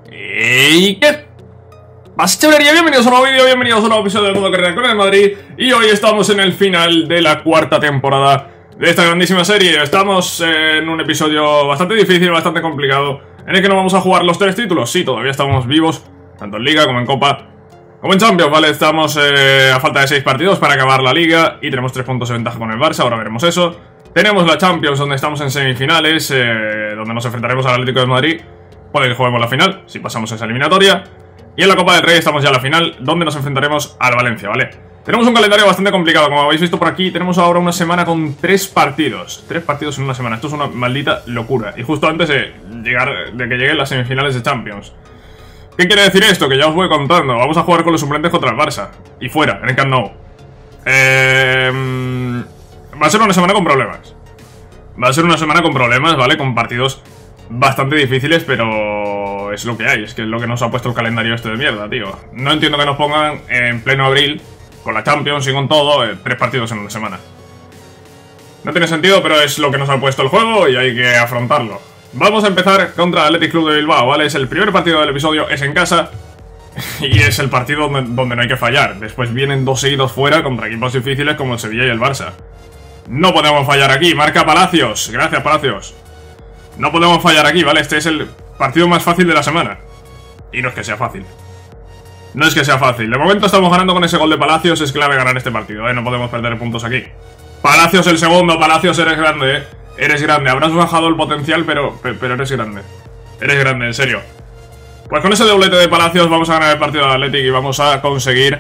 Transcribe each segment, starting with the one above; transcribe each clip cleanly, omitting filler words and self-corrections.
¿Y qué pasa, chavalería? Bienvenidos a un nuevo vídeo, bienvenidos a un nuevo episodio de Modo Carrera con el Madrid. Y hoy estamos en el final de la cuarta temporada de esta grandísima serie. Estamos en un episodio bastante difícil, bastante complicado, en el que no vamos a jugar los 3 títulos. Sí, todavía estamos vivos, tanto en Liga como en Copa, como en Champions, ¿vale? Estamos a falta de 6 partidos para acabar la Liga y tenemos 3 puntos de ventaja con el Barça, ahora veremos eso. Tenemos la Champions, donde estamos en semifinales, donde nos enfrentaremos al Atlético de Madrid. Puede que juguemos la final, si pasamos esa eliminatoria. Y en la Copa del Rey estamos ya en la final, donde nos enfrentaremos al Valencia, ¿vale? Tenemos un calendario bastante complicado, como habéis visto por aquí. Tenemos ahora una semana con 3 partidos. 3 partidos en una semana, esto es una maldita locura. Y justo antes de que lleguen las semifinales de Champions. ¿Qué quiere decir esto? Que ya os voy contando. Vamos a jugar con los suplentes contra el Barça. Y fuera, en el Camp Nou. Va a ser una semana con problemas. Va a ser una semana con problemas, ¿vale? Con partidos bastante difíciles, pero es lo que hay. Es que es lo que nos ha puesto el calendario este de mierda, tío. No entiendo que nos pongan en pleno abril, con la Champions y con todo, 3 partidos en una semana. No tiene sentido, pero es lo que nos ha puesto el juego y hay que afrontarlo. Vamos a empezar contra el Athletic Club de Bilbao, ¿vale? Es el primer partido del episodio, es en casa. Y es el partido donde no hay que fallar. Después vienen 2 seguidos fuera contra equipos difíciles como el Sevilla y el Barça. No podemos fallar aquí, marca Palacios. Gracias, Palacios. No podemos fallar aquí, ¿vale? Este es el partido más fácil de la semana. Y no es que sea fácil. No es que sea fácil. De momento estamos ganando con ese gol de Palacios. Es clave ganar este partido, ¿eh? No podemos perder puntos aquí. Palacios el segundo. Palacios, eres grande, ¿eh? Eres grande. Habrás bajado el potencial, pero eres grande. Eres grande, en serio. Pues con ese doblete de Palacios vamos a ganar el partido del Athletic y vamos a conseguir...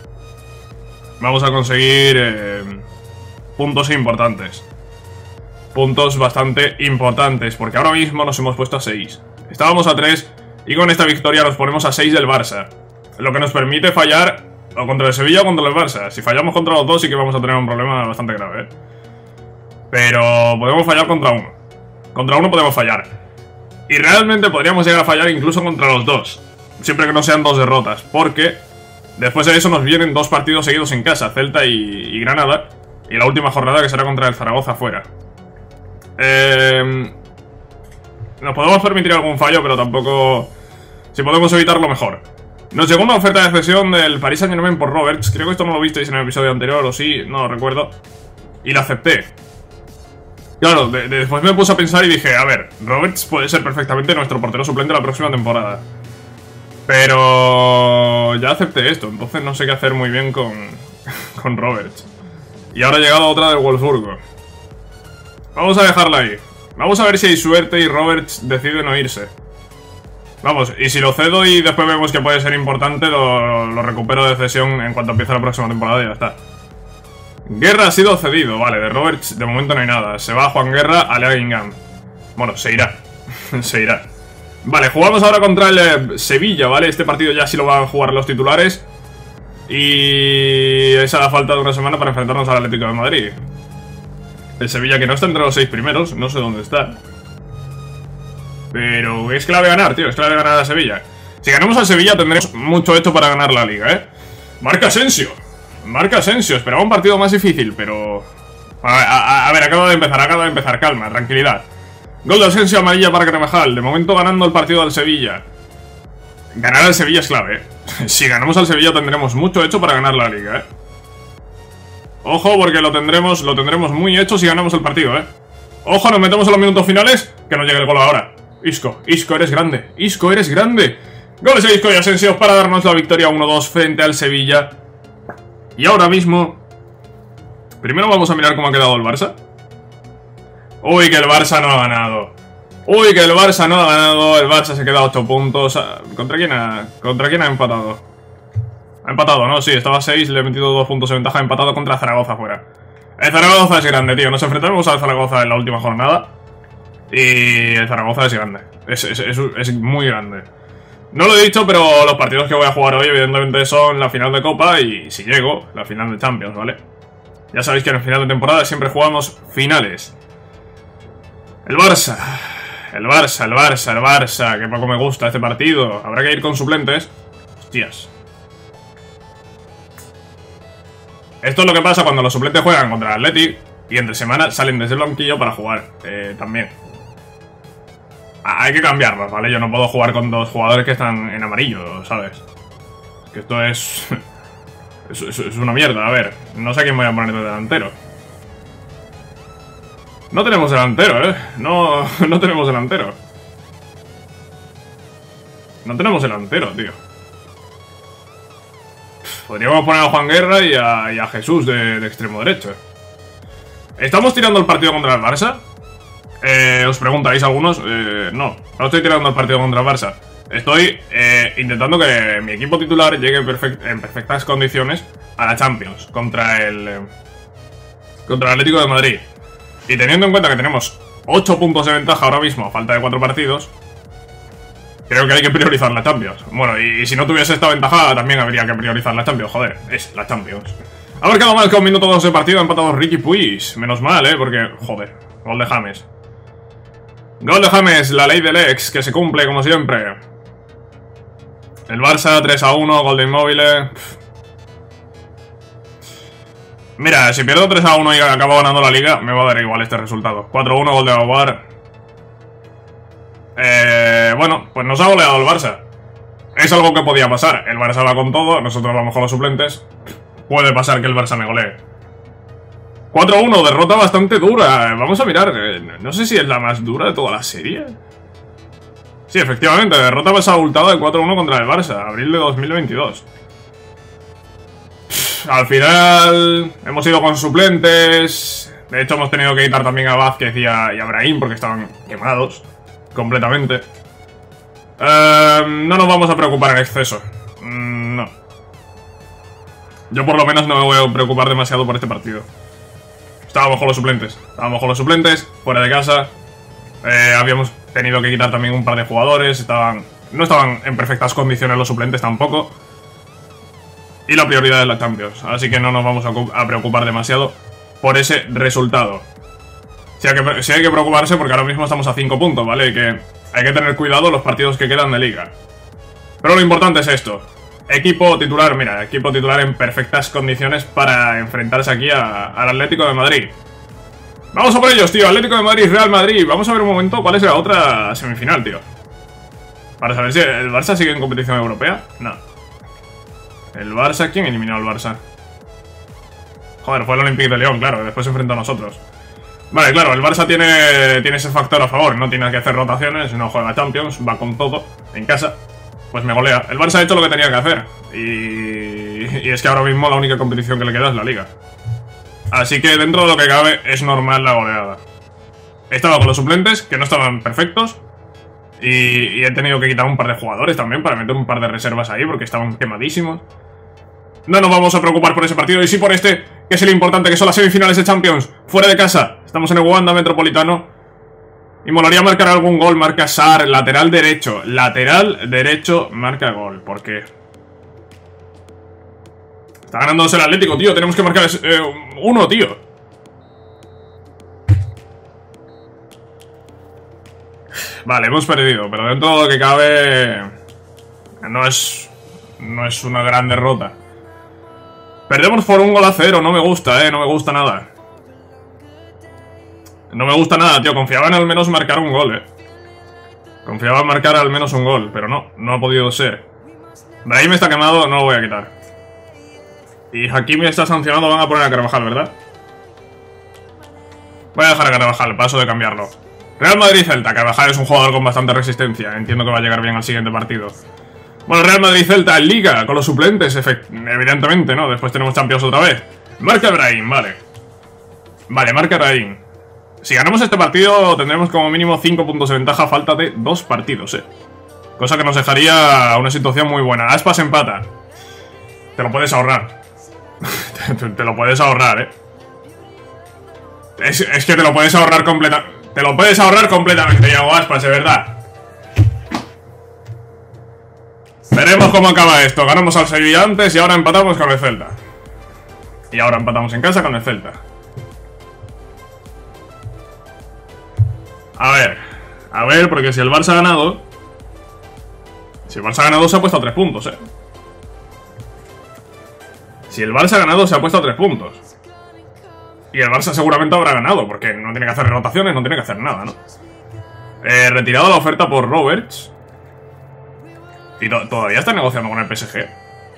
puntos importantes. Puntos bastante importantes, porque ahora mismo nos hemos puesto a 6. Estábamos a 3 y con esta victoria nos ponemos a 6 del Barça. Lo que nos permite fallar o contra el Sevilla o contra el Barça. Si fallamos contra los dos sí que vamos a tener un problema bastante grave, ¿eh? Pero podemos fallar contra uno. Contra uno podemos fallar. Y realmente podríamos llegar a fallar incluso contra los dos, siempre que no sean 2 derrotas, porque después de eso nos vienen 2 partidos seguidos en casa, Celta y Granada. Y la última jornada que será contra el Zaragoza fuera. Nos podemos permitir algún fallo, pero tampoco... Si podemos evitarlo, mejor. Nos llegó una oferta de cesión del Paris Saint-Germain por Roberts. Creo que esto no lo visteis en el episodio anterior, o sí, no lo recuerdo. Y la acepté. Claro, después me puse a pensar y dije, a ver, Roberts puede ser perfectamente nuestro portero suplente la próxima temporada. Pero... ya acepté esto, entonces no sé qué hacer muy bien con Roberts. Y ahora ha llegado otra del Wolfsburgo. Vamos a dejarla ahí. Vamos a ver si hay suerte y Roberts decide no irse. Vamos, y si lo cedo y después vemos que puede ser importante, lo recupero de cesión en cuanto empiece la próxima temporada y ya está. Guerra ha sido cedido, vale, de Roberts de momento no hay nada. Se va Juan Guerra a Legingham. Bueno, se irá. Se irá. Vale, jugamos ahora contra el Sevilla, ¿vale? Este partido ya sí lo van a jugar los titulares. Y esa da falta de una semana para enfrentarnos al Atlético de Madrid. El Sevilla que no está entre los 6 primeros, no sé dónde está. Pero es clave ganar, tío, es clave ganar a Sevilla. Si ganamos al Sevilla tendremos mucho hecho para ganar la Liga, ¿eh? Marca Asensio. Marca Asensio, esperaba un partido más difícil, pero... A ver, acaba de empezar, calma, tranquilidad. Gol de Asensio, amarilla para Carvajal. De momento ganando el partido al Sevilla. Ganar al Sevilla es clave, ¿eh? Si ganamos al Sevilla tendremos mucho hecho para ganar la Liga, ¿eh? Ojo, porque lo tendremos muy hecho si ganamos el partido, ¿eh? Ojo, nos metemos en los minutos finales. Que nos llegue el gol ahora. Isco, eres grande. Isco, eres grande. Goles de Isco y Asensio para darnos la victoria 1-2 frente al Sevilla. Y ahora mismo... primero vamos a mirar cómo ha quedado el Barça. Uy, que el Barça no ha ganado. Uy, que el Barça no ha ganado. El Barça se queda a 8 puntos. ¿Contra quién ha empatado? Ha empatado, ¿no? Sí, estaba a 6, le he metido 2 puntos de ventaja. Ha empatado contra Zaragoza fuera. El Zaragoza es grande, tío. Nos enfrentaremos al Zaragoza en la última jornada. Y el Zaragoza es grande. Es muy grande. No lo he dicho, pero los partidos que voy a jugar hoy evidentemente son la final de Copa y, si llego, la final de Champions, ¿vale? Ya sabéis que en el final de temporada siempre jugamos finales. El Barça, que poco me gusta este partido. Habrá que ir con suplentes. Hostias. Esto es lo que pasa cuando los suplentes juegan contra el Athletic y entre semana salen desde el banquillo para jugar también. hay que cambiarlos, ¿vale? Yo no puedo jugar con dos jugadores que están en amarillo, ¿sabes? Que esto es... es una mierda, a ver. No sé a quién voy a poner de delantero. No tenemos delantero, No tenemos delantero. No tenemos delantero, tío. Podríamos poner a Juan Guerra y a Jesús de extremo derecho. ¿Estamos tirando el partido contra el Barça? Os preguntáis algunos. No estoy tirando el partido contra el Barça. Estoy intentando que mi equipo titular llegue en perfectas condiciones a la Champions contra el Atlético de Madrid. Y teniendo en cuenta que tenemos 8 puntos de ventaja ahora mismo a falta de 4 partidos, creo que hay que priorizar la Champions. Bueno, y si no tuviese esta ventaja también habría que priorizar la Champions. Joder, es la Champions. Ha marcado más que un minuto 2 de partido, ha empatado Riqui Puig. Menos mal, porque, joder, gol de James. Gol de James, la ley del ex, que se cumple como siempre. El Barça 3-1, gol de Immobile. Mira, si pierdo 3-1 y acabo ganando la liga, me va a dar igual este resultado. 4-1, gol de Aguar. Bueno, pues nos ha goleado el Barça. Es algo que podía pasar. El Barça va con todo, nosotros vamos con los suplentes. Puede pasar que el Barça me golee. 4-1, derrota bastante dura. Vamos a mirar, no sé si es la más dura de toda la serie. Sí, efectivamente, derrota más abultada de 4-1 contra el Barça, abril de 2022. Al final hemos ido con suplentes. De hecho hemos tenido que quitar también a Vázquez y a Brahim porque estaban quemados completamente. No nos vamos a preocupar en exceso. No. Yo por lo menos no me voy a preocupar demasiado por este partido. Estábamos con los suplentes, fuera de casa. Habíamos tenido que quitar también un par de jugadores. No estaban en perfectas condiciones los suplentes tampoco. Y la prioridad es la Champions, así que no nos vamos a preocupar demasiado por ese resultado. Sí hay que preocuparse porque ahora mismo estamos a 5 puntos, ¿vale? Que hay que tener cuidado los partidos que quedan de liga. Pero lo importante es esto. Equipo titular, mira, equipo titular en perfectas condiciones para enfrentarse aquí al Atlético de Madrid. Vamos a por ellos, tío. Atlético de Madrid, Real Madrid. Vamos a ver un momento cuál es la otra semifinal, tío. Para saber si el Barça sigue en competición europea. No. El Barça, ¿quién eliminó al Barça? Joder, fue el Olympique de Lyon, claro, después se enfrentó a nosotros. Vale, claro, el Barça tiene ese factor a favor, no tiene que hacer rotaciones, no juega Champions, va con todo, en casa, pues me golea. El Barça ha hecho lo que tenía que hacer, y es que ahora mismo la única competición que le queda es la Liga. Así que dentro de lo que cabe es normal la goleada. Estaba con los suplentes, que no estaban perfectos, y he tenido que quitar un par de jugadores también para meter un par de reservas ahí, porque estaban quemadísimos. No nos vamos a preocupar por ese partido y sí por este, que es el importante, que son las semifinales de Champions. Fuera de casa, estamos en el Wanda Metropolitano. Y molaría marcar algún gol, marca Sar, lateral derecho. Lateral derecho, marca gol. ¿Por qué? Está ganándose el Atlético, tío. Tenemos que marcar uno, tío. Vale, hemos perdido, pero dentro de lo que cabe no es una gran derrota. Perdemos por 1-0, no me gusta, no me gusta nada. No me gusta nada, tío, confiaba en al menos marcar un gol, Confiaba en marcar al menos un gol, pero no ha podido ser. Brahim está quemado, no lo voy a quitar. Y Hakimi está sancionado, van a poner a Carvajal, ¿verdad? Voy a dejar a Carvajal, paso de cambiarlo. Real Madrid-Celta, Carvajal es un jugador con bastante resistencia, entiendo que va a llegar bien al siguiente partido. Bueno, Real Madrid-Celta en Liga, con los suplentes, evidentemente, ¿no? Después tenemos Champions otra vez. Marca Brahim, vale. Vale, marca Brahim. Si ganamos este partido, tendremos como mínimo 5 puntos de ventaja a falta de 2 partidos, Cosa que nos dejaría una situación muy buena. Aspas empata. Te lo puedes ahorrar. Te lo puedes ahorrar, Es que te lo puedes ahorrar completamente. Te lo puedes ahorrar completamente, Iago Aspas, de verdad. Veremos cómo acaba esto. Ganamos al Sevilla antes y ahora empatamos con el Celta. Y ahora empatamos en casa con el Celta. A ver, porque si el Barça ha ganado... Si el Barça ha ganado se ha puesto a 3 puntos, Si el Barça ha ganado se ha puesto a 3 puntos. Y el Barça seguramente habrá ganado, porque no tiene que hacer rotaciones, no tiene que hacer nada, ¿no? Retirado la oferta por Roberts. Y todavía está negociando con el PSG.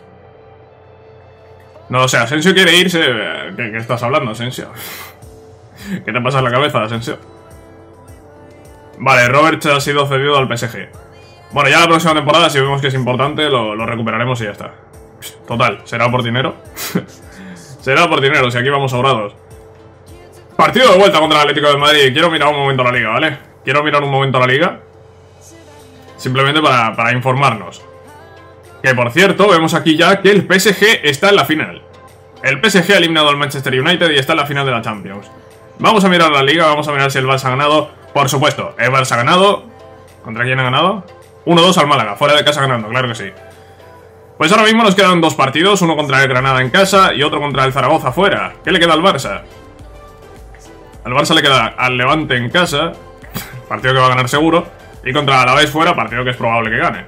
No, o sea, Asensio quiere irse. ¿Qué estás hablando, Asensio? ¿Qué te pasa en la cabeza, Asensio? Vale, Roberts ha sido cedido al PSG. Bueno, ya la próxima temporada, si vemos que es importante, lo recuperaremos y ya está. Total, será por dinero. Será por dinero, si aquí vamos sobrados. Partido de vuelta contra el Atlético de Madrid. Quiero mirar un momento la liga, ¿vale? Quiero mirar un momento la liga. Simplemente para informarnos. Que por cierto, vemos aquí ya que el PSG está en la final. El PSG ha eliminado al Manchester United y está en la final de la Champions. Vamos a mirar la liga, vamos a mirar si el Barça ha ganado. Por supuesto, el Barça ha ganado. ¿Contra quién ha ganado? 1-2 al Málaga, fuera de casa ganando, claro que sí. Pues ahora mismo nos quedan dos partidos, uno contra el Granada en casa y otro contra el Zaragoza fuera. ¿Qué le queda al Barça? Al Barça le queda al Levante en casa, partido que va a ganar seguro, y contra el Alavés fuera, partido que es probable que gane.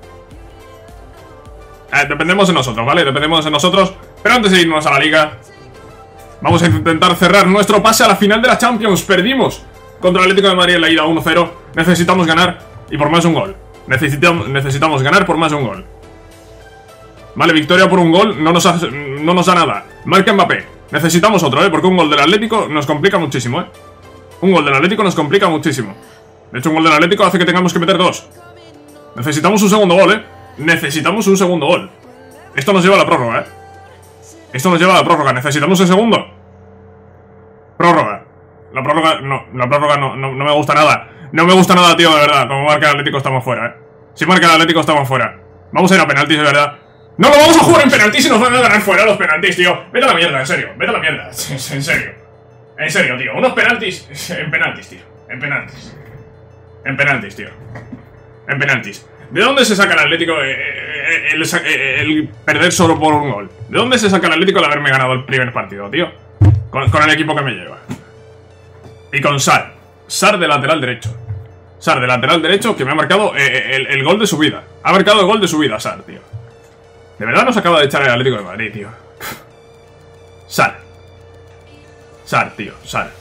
Dependemos de nosotros, ¿vale? Dependemos de nosotros, pero antes de irnos a la liga, vamos a intentar cerrar nuestro pase a la final de la Champions. Perdimos contra el Atlético de Madrid en la ida 1-0, necesitamos ganar y por más de un gol. Necesitamos ganar por más de un gol. Vale, victoria por un gol no nos da nada. Marca Mbappé. Necesitamos otro, porque un gol del Atlético nos complica muchísimo, Un gol del Atlético nos complica muchísimo. De hecho, un gol del Atlético hace que tengamos que meter dos. Necesitamos un segundo gol, Necesitamos un segundo gol. Esto nos lleva a la prórroga, Esto nos lleva a la prórroga. Necesitamos el segundo. Prórroga. La prórroga no me gusta nada. No me gusta nada, tío, de verdad. Como marca el Atlético estamos fuera, Si marca el Atlético estamos fuera. Vamos a ir a penaltis, de verdad. ¡No lo vamos a jugar en penaltis y nos van a ganar fuera los penaltis, tío! Vete a la mierda, en serio. Vete a la mierda. En serio. En serio, tío. Unos penaltis. En penaltis, tío. En penaltis. En penaltis, tío. En penaltis. ¿De dónde se saca el Atlético el perder solo por un gol? ¿De dónde se saca el Atlético el haberme ganado el primer partido, tío? Con el equipo que me lleva. Y con Sar. Sar de lateral derecho. Sar de lateral derecho que me ha marcado el gol de su vida. Ha marcado el gol de su vida, Sar, tío. De verdad nos acaba de echar el Atlético de Madrid, tío. Sar. Sar, tío, Sar.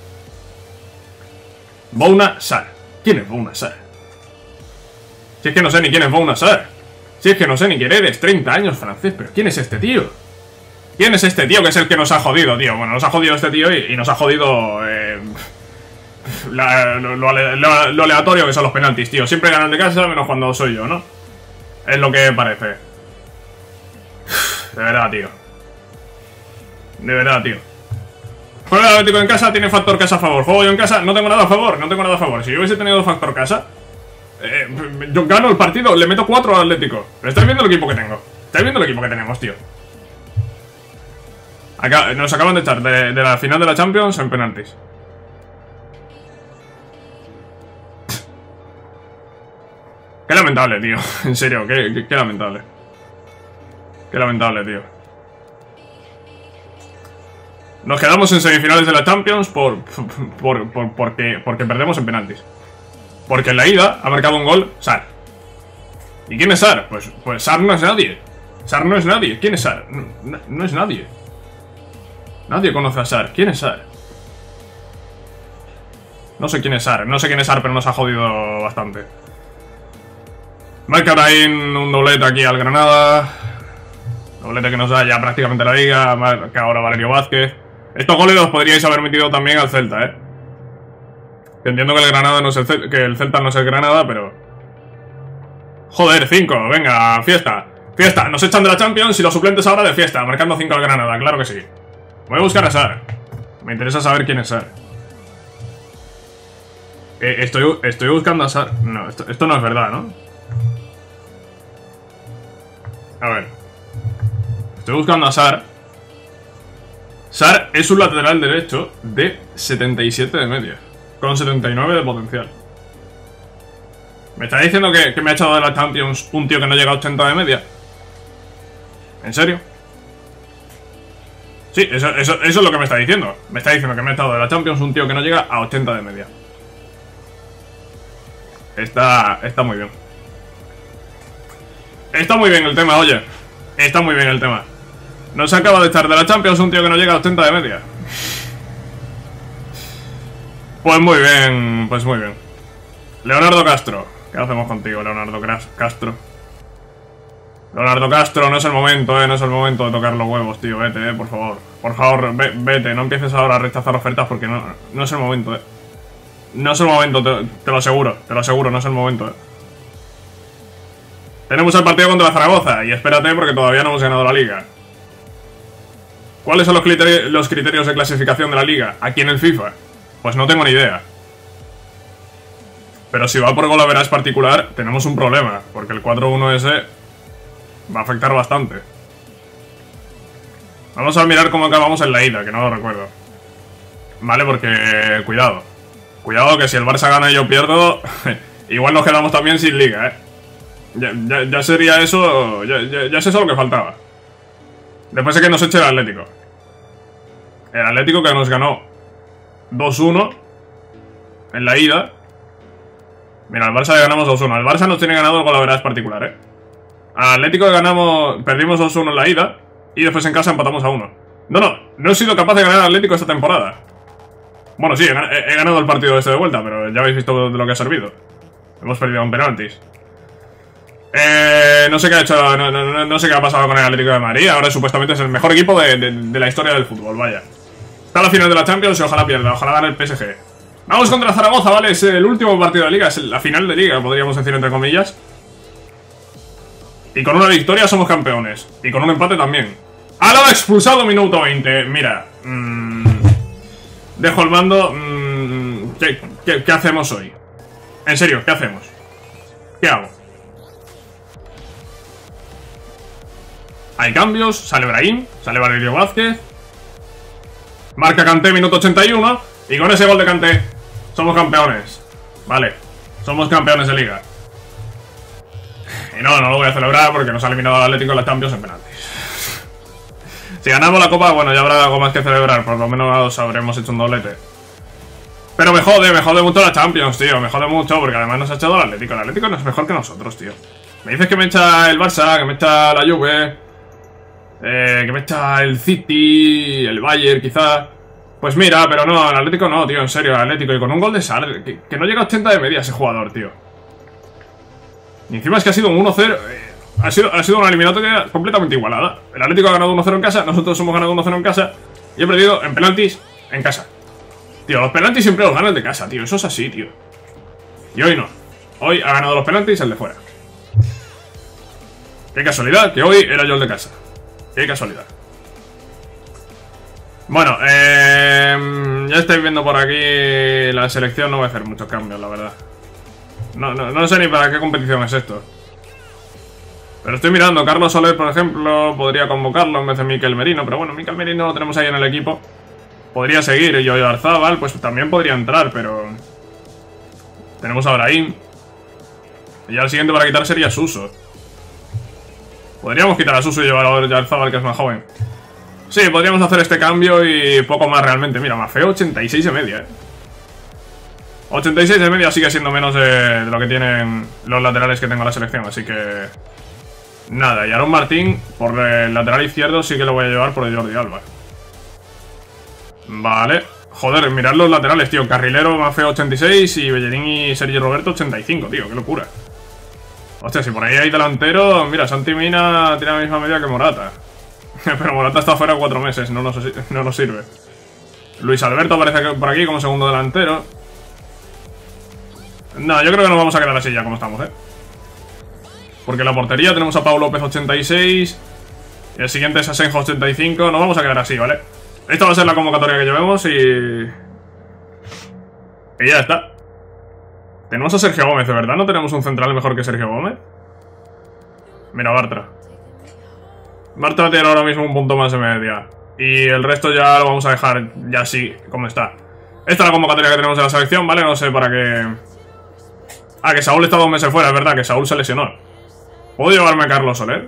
Bouna Sar. ¿Quién es Bouna Sar? Si es que no sé ni quién es Bouna Sar. Si es que no sé ni quién eres. 30 años, francés. Pero ¿quién es este tío? ¿Quién es este tío que es el que nos ha jodido, tío? Bueno, nos ha jodido este tío y nos ha jodido... lo aleatorio que son los penaltis, tío. Siempre ganan de casa, menos cuando soy yo, ¿no? Es lo que parece. De verdad, tío. De verdad, tío. Juega el Atlético en casa, tiene factor casa a favor. Juego yo en casa, no tengo nada a favor. No tengo nada a favor. Si yo hubiese tenido factor casa, yo gano el partido, le meto 4 al Atlético. Pero estáis viendo el equipo que tengo. Estáis viendo el equipo que tenemos, tío. Acá, nos acaban de echar de la final de la Champions en penaltis. Qué lamentable, tío. En serio, qué lamentable. Qué lamentable, tío. Nos quedamos en semifinales de la Champions porque perdemos en penaltis. Porque en la ida ha marcado un gol Sar. ¿Y quién es Sar? Pues Sar no es nadie. Sar no es nadie. ¿Quién es Sar? No es nadie. Nadie conoce a Sar. ¿Quién es Sar? No sé quién es Sar. No sé quién es Sar, pero nos ha jodido bastante. Marca Brahim un doblete aquí al Granada. Doblete que nos da ya prácticamente la liga. Marca ahora Valerio Vázquez. Estos goles los podríais haber metido también al Celta, Que entiendo que el Granada no es el Celta no es el Granada, pero... Joder, 5, venga, fiesta. Fiesta, nos echan de la Champions y los suplentes ahora de fiesta, marcando 5 al Granada, claro que sí. Voy a buscar a Sar. Me interesa saber quién es Sar. Estoy buscando a Sar. No, esto no es verdad, ¿no? A ver. Estoy buscando a Sar. Sar es un lateral derecho de 77 de media, con 79 de potencial. ¿Me está diciendo que me ha echado de la Champions un tío que no llega a 80 de media? ¿En serio? Sí, eso es lo que me está diciendo. Me está diciendo que me ha echado de la Champions un tío que no llega a 80 de media. Está muy bien. Está muy bien el tema, oye. Está muy bien el tema. Nos acaba de echar de la Champions un tío que no llega a 80 de media. Pues muy bien, pues muy bien. Leonardo Castro. ¿Qué hacemos contigo, Leonardo Castro? Leonardo Castro, no es el momento, no es el momento de tocar los huevos, tío. Vete, por favor. Por favor, vete. No empieces ahora a rechazar ofertas porque no es el momento, No es el momento, te lo aseguro, no es el momento, Tenemos el partido contra Zaragoza y espérate porque todavía no hemos ganado la liga. ¿Cuáles son los criterios de clasificación de la liga aquí en el FIFA? Pues no tengo ni idea. Pero si va por gol average particular, tenemos un problema, porque el 4-1 ese va a afectar bastante. Vamos a mirar cómo acabamos en la ida, que no lo recuerdo. Vale, porque... Cuidado. Cuidado que si el Barça gana y yo pierdo, igual nos quedamos también sin liga, Ya sería eso... Ya es eso lo que faltaba. Después de que nos eche el Atlético. El Atlético que nos ganó 2-1 en la ida. Mira, al Barça le ganamos 2-1. El Barça nos tiene ganado con la verdad particular, Al Atlético perdimos 2-1 en la ida. Y después en casa empatamos a 1. No he sido capaz de ganar al Atlético esta temporada. Bueno, sí, he ganado el partido este de vuelta, pero ya habéis visto de lo que ha servido. Hemos perdido en penaltis. No sé qué ha hecho, no sé qué ha pasado con el Atlético de Madrid. Ahora supuestamente es el mejor equipo de la historia del fútbol, vaya. Está a la final de la Champions y ojalá pierda, ojalá gane el PSG. Vamos contra Zaragoza, ¿vale? Es el último partido de liga, es la final de liga, podríamos decir entre comillas. Y con una victoria somos campeones. Y con un empate también. Álava expulsado minuto 20. Mira, dejo el mando. ¿Qué hacemos hoy? En serio, ¿qué hacemos? ¿Qué hago? Hay cambios, sale Brahim, sale Valerio Vázquez. Marca Kanté, minuto 81. Y con ese gol de Kanté somos campeones. Vale, somos campeones de liga. Y no lo voy a celebrar porque nos ha eliminado el Atlético en la Champions en penaltis. Si ganamos la Copa, bueno, ya habrá algo más que celebrar. Por lo menos habremos hecho un doblete. Pero me jode mucho la Champions, tío. Me jode mucho porque además nos ha echado el Atlético. El Atlético no es mejor que nosotros, tío. Me dices que me echa el Barça, que me echa la Juve, que me echa el City, el Bayern quizá. Pues mira, pero no, el Atlético no, tío, en serio, el Atlético. Y con un gol de Sar, que no llega a 80 de media ese jugador, tío. Y encima es que ha sido un 1-0. Ha sido una eliminatoria completamente igualada. El Atlético ha ganado 1-0 en casa, nosotros hemos ganado 1-0 en casa. Y he perdido en penaltis en casa. Tío, los penaltis siempre los ganan de casa, tío. Eso es así, tío. Y hoy no. Hoy ha ganado los penaltis el de fuera. Qué casualidad que hoy era yo el de casa. Qué casualidad. Bueno, ya estáis viendo por aquí la selección. No voy a hacer muchos cambios, la verdad. No sé ni para qué competición es esto. Pero estoy mirando, Carlos Soler, por ejemplo, podría convocarlo en vez de Mikel Merino. Pero bueno, Mikel Merino lo tenemos ahí en el equipo. Podría seguir, y Yoyo Arzábal, pues también podría entrar, pero... Tenemos a Brahim. Y ya el siguiente para quitar sería Suso. Podríamos quitar a Suso y llevar a Arzábal, que es más joven. Sí, podríamos hacer este cambio y poco más realmente. Mira, Maffeo 86 de media, 86 de media sigue siendo menos de lo que tienen los laterales que tengo en la selección, así que... Nada, y Aaron Martín, por el lateral izquierdo, sí que lo voy a llevar por el Jordi Alba. Vale. Joder, mirad los laterales, tío. Carrilero, Maffeo 86 y Bellerín y Sergio Roberto 85, tío. Qué locura. Hostia, si por ahí hay delantero... Mira, Santi Mina tiene la misma media que Morata. Pero Morata está fuera 4 meses, no nos sirve. Luis Alberto aparece por aquí como segundo delantero. No, yo creo que nos vamos a quedar así ya como estamos, Porque en la portería tenemos a Pau López 86 y el siguiente es Asenjo 85. Nos vamos a quedar así, ¿vale? Esta va a ser la convocatoria que llevemos y ya está. Tenemos a Sergio Gómez, ¿de verdad? ¿No tenemos un central mejor que Sergio Gómez? Mira, Bartra. Bartra tiene ahora mismo un punto más de media. Y el resto ya lo vamos a dejar ya así, como está. Esta es la convocatoria que tenemos en la selección, ¿vale? No sé para qué... Ah, que Saúl está 2 meses fuera, es verdad, que Saúl se lesionó. ¿Puedo llevarme a Carlos Soler?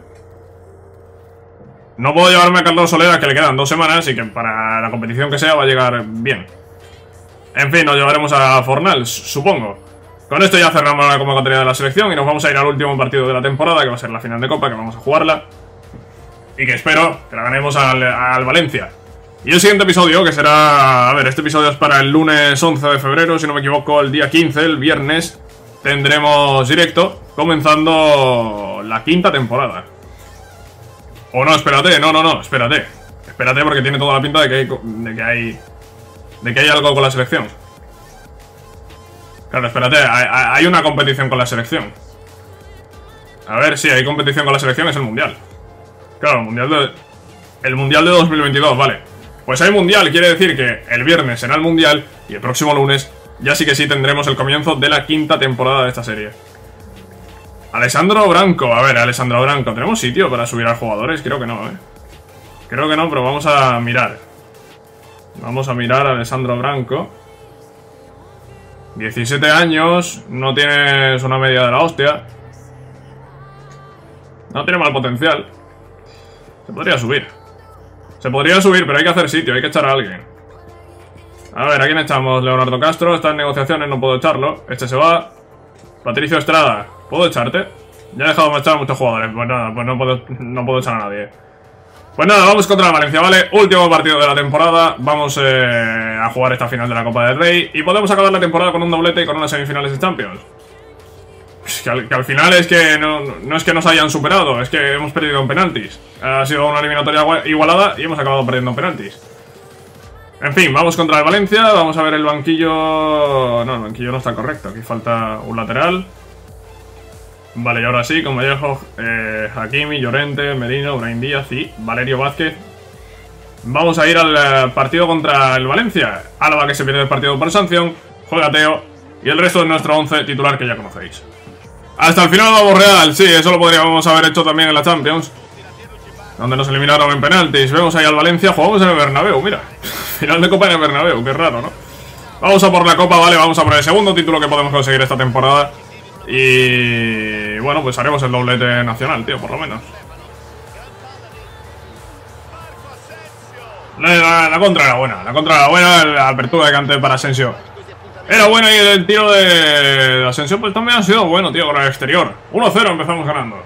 No puedo llevarme a Carlos Soler, a que le quedan 2 semanas y que para la competición que sea va a llegar bien. En fin, nos llevaremos a Fornals, supongo. Con esto ya cerramos la convocatoria de la selección y nos vamos a ir al último partido de la temporada, que va a ser la final de Copa, que vamos a jugarla. Y que espero que la ganemos al Valencia. Y el siguiente episodio, que será... A ver, este episodio es para el lunes 11 de febrero, si no me equivoco, el día 15, el viernes. tendremos directo comenzando la quinta temporada. O no, espérate, no, espérate. Espérate porque tiene toda la pinta de que hay algo con la selección. Claro, espérate, hay una competición con la selección. A ver, sí, hay competición con la selección, es el Mundial. Claro, el Mundial de 2022, vale. Pues hay Mundial, quiere decir que el viernes será el Mundial y el próximo lunes ya sí que sí tendremos el comienzo de la quinta temporada de esta serie. Alessandro Branco, a ver, Alessandro Branco, ¿tenemos sitio para subir a jugadores? Creo que no, Creo que no, pero vamos a mirar. Vamos a mirar a Alessandro Branco. 17 años, no tienes una media de la hostia. No tiene mal potencial. Se podría subir. Se podría subir, pero hay que hacer sitio, hay que echar a alguien. A ver, ¿a quién echamos? Leonardo Castro, está en negociaciones, no puedo echarlo. Este se va. Patricio Estrada, ¿puedo echarte? Ya he dejado de marchar a muchos jugadores. Pues nada, pues no puedo echar a nadie. Pues nada, vamos contra el Valencia, ¿vale? Último partido de la temporada. Vamos a jugar esta final de la Copa del Rey. Y podemos acabar la temporada con un doblete y con unas semifinales de Champions. Que al final es que no es que nos hayan superado, es que hemos perdido en penaltis. Ha sido una eliminatoria igualada y hemos acabado perdiendo en penaltis. En fin, vamos contra el Valencia. Vamos a ver el banquillo. No, el banquillo no está correcto. Aquí falta un lateral. Vale, y ahora sí, con Vallejo, Hakimi, Llorente, Merino, Brahim Díaz y Valerio Vázquez. Vamos a ir al partido contra el Valencia. Álava, que se pierde el partido por sanción. Juega Teo y el resto de nuestro 11 titular que ya conocéis. Hasta el final vamos real, sí, eso lo podríamos haber hecho también en la Champions, donde nos eliminaron en penaltis. Vemos ahí al Valencia, jugamos en el Bernabéu, mira. Final de Copa en el Bernabéu, qué raro, ¿no? Vamos a por la Copa, vale, vamos a por el segundo título que podemos conseguir esta temporada. Y bueno, pues haremos el doblete nacional, tío, por lo menos. La contra era buena, la apertura de Kanté para Asensio era buena y el tiro de Asensio pues también ha sido bueno, tío, con el exterior. 1-0 empezamos ganando.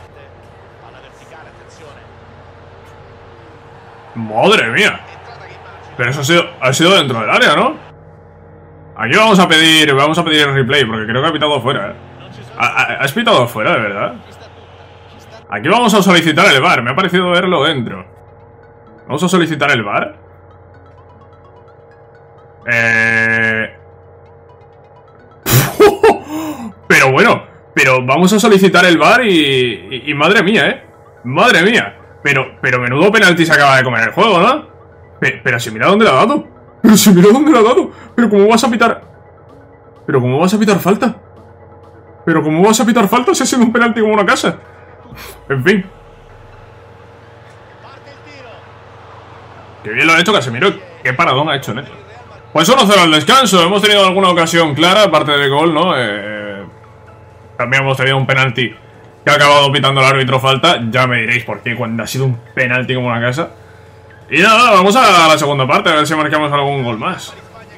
Madre mía. Pero eso ha sido dentro del área, ¿no? Aquí vamos a pedir el replay porque creo que ha pitado fuera, ¿Has pitado fuera, de verdad? Aquí vamos a solicitar el VAR, me ha parecido verlo dentro. Vamos a solicitar el VAR. Pero bueno, vamos a solicitar el VAR y madre mía, madre mía. Pero menudo penalti se acaba de comer el juego, ¿no? Pero si mira dónde le ha dado. Pero ¿cómo vas a pitar? Pero ¿cómo vas a pitar falta? Si ha sido un penalti como una casa. En fin. Qué bien lo ha hecho Casemiro. Qué paradón ha hecho, neto. Pues 1-0 al descanso. Hemos tenido alguna ocasión clara, aparte del gol, ¿no? También hemos tenido un penalti que ha acabado pitando el árbitro falta. Ya me diréis por qué, cuando ha sido un penalti como una casa. Y nada, vamos a la segunda parte, a ver si marcamos algún gol más.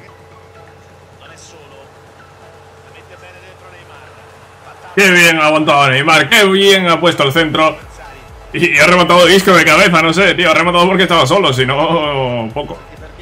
Qué bien ha aguantado Neymar, qué bien ha puesto el centro. Y ha rematado disco de cabeza, no sé, tío. Ha rematado porque estaba solo, si no, poco.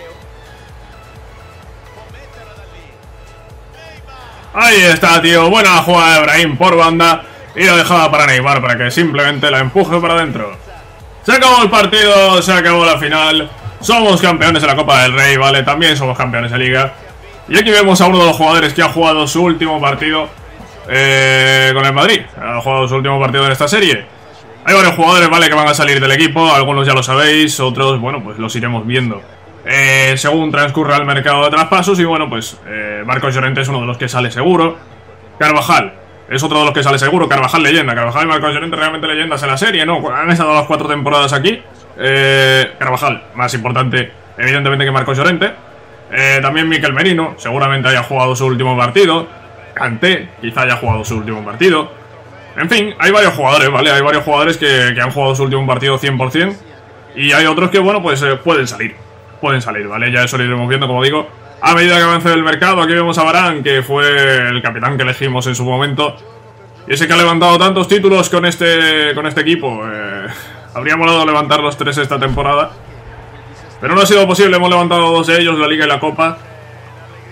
Ahí está, tío. Buena jugada de Brahim por banda. Y la dejada para Neymar para que simplemente la empuje para adentro. Se acabó el partido, se acabó la final. Somos campeones de la Copa del Rey, ¿vale? También somos campeones de Liga. Y aquí vemos a uno de los jugadores que ha jugado su último partido con el Madrid. Ha jugado su último partido en esta serie. Hay varios jugadores, ¿vale? Que van a salir del equipo. Algunos ya lo sabéis, otros, bueno, pues los iremos viendo según transcurra el mercado de traspasos. Y bueno, pues Marcos Llorente es uno de los que sale seguro. Carvajal es otro de los que sale seguro. Carvajal leyenda. Carvajal y Marcos Llorente realmente leyendas en la serie, ¿no? Han estado las 4 temporadas aquí. Carvajal, más importante evidentemente que Marcos Llorente. También Mikel Merino, seguramente haya jugado su último partido. Kanté, quizá haya jugado su último partido. En fin, hay varios jugadores, ¿vale? Hay varios jugadores que han jugado su último partido 100%. Y hay otros que, bueno, pues pueden salir. Pueden salir, ¿vale? Ya eso lo iremos viendo, como digo, a medida que avance el mercado. Aquí vemos a Varane, que fue el capitán que elegimos en su momento. Y ese que ha levantado tantos títulos con este equipo. Habría molado levantar los 3 esta temporada, pero no ha sido posible. Hemos levantado 2 de ellos, la Liga y la Copa.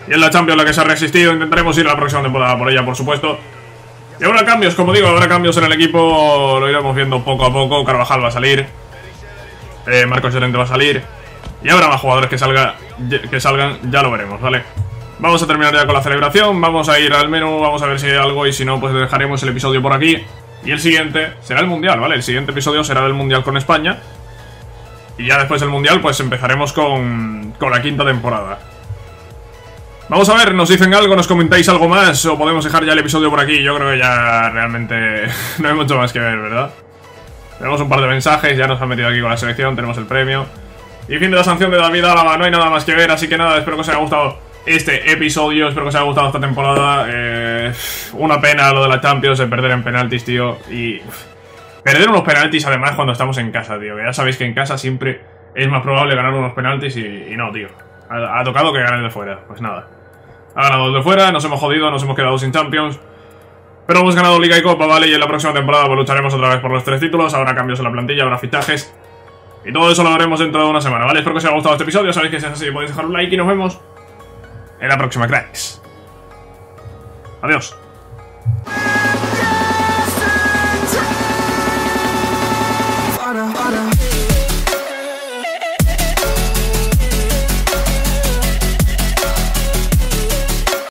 Y en la Champions la que se ha resistido. Intentaremos ir a la próxima temporada por ella, por supuesto. Y habrá cambios, como digo, habrá cambios en el equipo. Lo iremos viendo poco a poco. Carvajal va a salir. Marcos Llorente va a salir. Y habrá más jugadores que salgan, ya lo veremos, ¿vale? Vamos a terminar ya con la celebración. Vamos a ir al menú, vamos a ver si hay algo. Y si no, pues dejaremos el episodio por aquí. Y el siguiente será el Mundial, ¿vale? El siguiente episodio será del Mundial con España. Y ya después del Mundial, pues empezaremos con la quinta temporada. Vamos a ver, nos dicen algo, nos comentáis algo más. O podemos dejar ya el episodio por aquí. Yo creo que ya realmente no hay mucho más que ver, ¿verdad? Tenemos un par de mensajes, ya nos han metido aquí con la selección. Tenemos el premio. Y fin de la sanción de David Álava, no hay nada más que ver. Así que nada, espero que os haya gustado este episodio, espero que os haya gustado esta temporada. Una pena lo de la Champions, de perder en penaltis, tío. Y perder unos penaltis además cuando estamos en casa, tío. Que ya sabéis que en casa siempre es más probable ganar unos penaltis y no, tío. Ha tocado que ganen de fuera, pues nada. Ha ganado de fuera, nos hemos jodido, nos hemos quedado sin Champions. Pero hemos ganado Liga y Copa, ¿vale? Y en la próxima temporada pues lucharemos otra vez por los 3 títulos. Habrá cambios en la plantilla, habrá fichajes. Y todo eso lo haremos dentro de una semana, ¿vale? Espero que os haya gustado este episodio. Sabéis que si es así podéis dejar un like y nos vemos en la próxima, cracks. Adiós.